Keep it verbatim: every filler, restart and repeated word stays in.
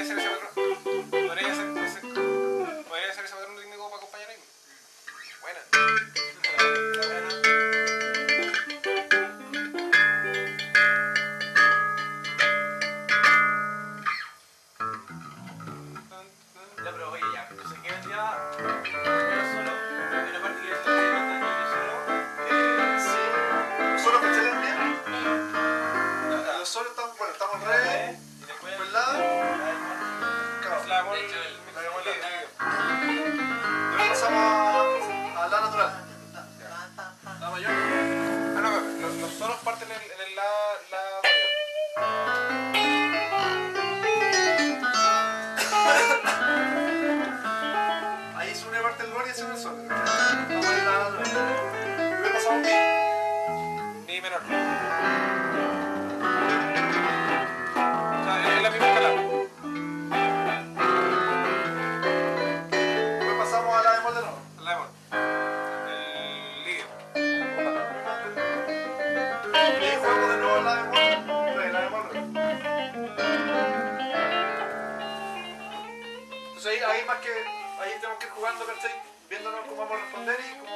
podría ser ese patrón. Podría ser ese, podría ser ese patrón rítmico para acompañar ahí. Buena. Ya, pero oye, ya, entonces ¿qué vendría? Yo solo, hay una parte que es la que yo solo. Eh, sí, los solos que salen bien. Los solos están, bueno, estamos en re, Y después por la, Es la bemol, De hecho, el- la bemol el- líder. después pasamos a, a la natural. La mayor. Ah, no, los, los solos parten en, en el la, la mayor. Ahí se une parte del gol y ese es el sol. Vamos a ir a la natural. Después pasamos mi. Mi menor. O sea, es la misma escala. Después pasamos a la bemol de nuevo. La bemol. El líder. Y ahí jugamos de nuevo la bemol, re, la bemol re. Entonces ahí, ahí más que, ahí tenemos que ir jugando, ¿cachai? Viéndonos cómo vamos a responder y cómo